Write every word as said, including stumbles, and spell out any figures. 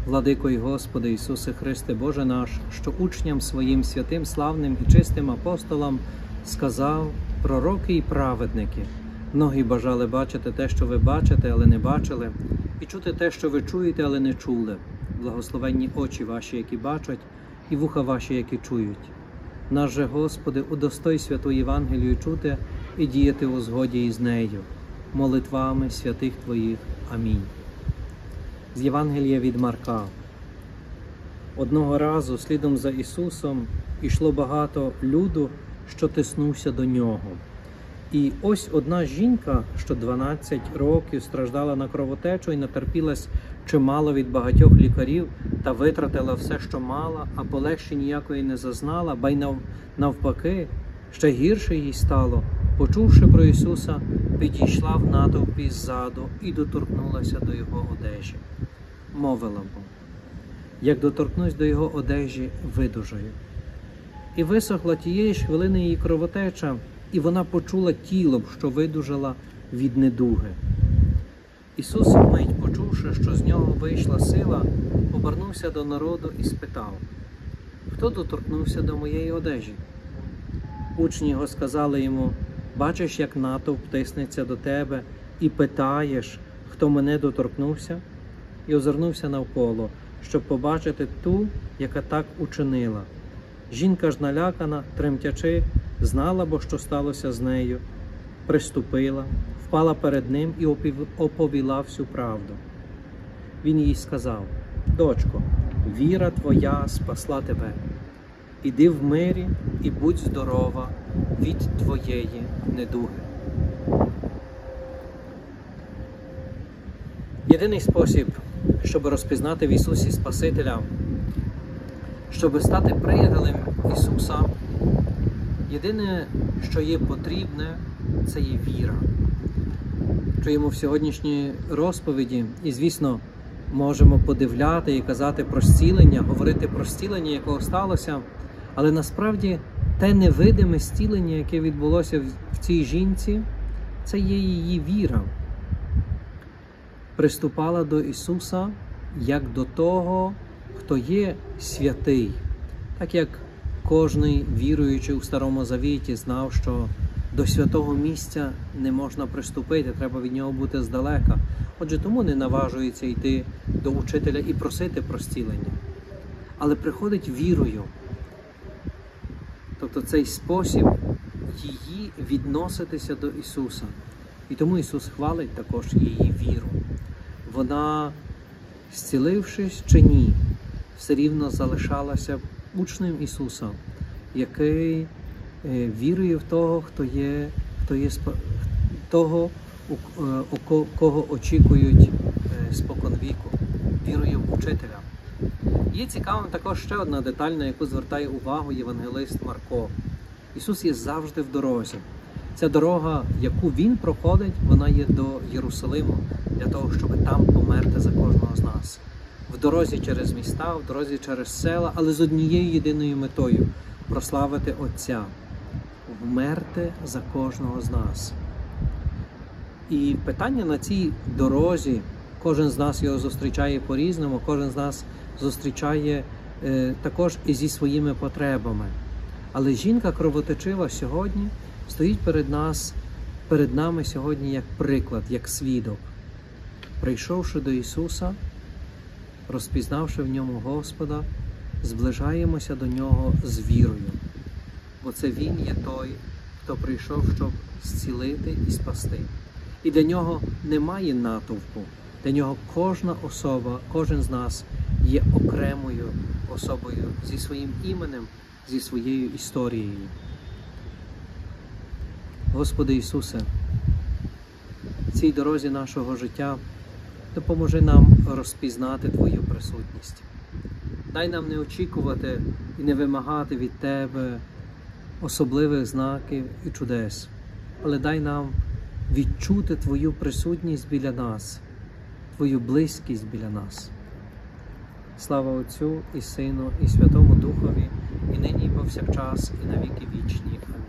Владико і Господи Ісусе Христе, Боже наш, що учням своїм святим, славним і чистим апостолам сказав: пророки і праведники, многі бажали бачити те, що ви бачите, але не бачили, і чути те, що ви чуєте, але не чули. Благословенні очі ваші, які бачать, і вуха ваші, які чують. Наш же, Господи, удостой святу Євангелію чути і діяти у згоді із нею, молитвами святих Твоїх. Амінь. З Євангелія від Марка. Одного разу слідом за Ісусом йшло багато люду, що тиснувся до Нього. І ось одна жінка, що дванадцять років страждала на кровотечу і натерпілась чимало від багатьох лікарів та витратила все, що мала, а полегші ніякої не зазнала, ба й навпаки, ще гірше їй стало. Почувши про Ісуса, підійшла в натовпі ззаду і доторкнулася до Його одежі. Мовила бо: як доторкнусь до Його одежі, видужаю. І висохла тієї ж хвилини її кровотеча, і вона почула тілом, що видужала від недуги. Ісус, вмить почувши, що з нього вийшла сила, обернувся до народу і спитав: хто доторкнувся до моєї одежі? Учні його сказали йому: бачиш, як натовп тиснеться до тебе, і питаєш, хто мене доторкнувся? І озирнувся навколо, щоб побачити ту, яка так учинила. Жінка ж налякана, тремтячи, знала бо, що сталося з нею, приступила, впала перед ним і оповіла всю правду. Він їй сказав: дочко, віра твоя спасла тебе. Іди в мирі і будь здорова від твоєї недуги. Єдиний спосіб, щоб розпізнати в Ісусі Спасителя, щоб стати приятелем Ісуса, єдине, що є потрібне, це є віра. Чуємо в сьогоднішній розповіді, і, звісно, можемо подивляти і казати про зцілення, говорити про зцілення, якого сталося, але насправді те невидиме зцілення, яке відбулося в цій жінці, це є її віра. Приступала до Ісуса як до того, хто є святий. Так як кожний віруючий у Старому Завіті знав, що до святого місця не можна приступити, треба від нього бути здалека. Отже, тому не наважується йти до учителя і просити про зцілення. Але приходить вірою. Тобто цей спосіб її відноситися до Ісуса. І тому Ісус хвалить також її віру. Вона, зцілившись чи ні, все рівно залишалася учнем Ісуса, який вірує в того, хто є, хто є того, у кого очікують споконвіку, вірує в учителя. Є цікавим також ще одна деталь, на яку звертає увагу євангелист Марко. Ісус є завжди в дорозі. Ця дорога, яку Він проходить, вона є до Єрусалиму, для того, щоб там померти за кожного з нас. В дорозі через міста, в дорозі через села, але з однією єдиною метою – прославити Отця, вмерти за кожного з нас. І питання на цій дорозі, кожен з нас його зустрічає по-різному, кожен з нас зустрічає е, також і зі своїми потребами. Але жінка кровотечива сьогодні стоїть перед нас, перед нами сьогодні як приклад, як свідок. Прийшовши до Ісуса, розпізнавши в Ньому Господа, зближаємося до Нього з вірою. Бо це Він є той, хто прийшов, щоб зцілити і спасти. І для Нього немає натовпу. Для Нього кожна особа, кожен з нас є окремою особою зі своїм іменем, зі своєю історією. Господи Ісусе, в цій дорозі нашого життя допоможи нам розпізнати Твою присутність. Дай нам не очікувати і не вимагати від Тебе особливих знаків і чудес, але дай нам відчути Твою присутність біля нас, Твою близькість біля нас. Слава Отцю і Сину і Святому Духові, і нині і повсякчас, і на віки вічні.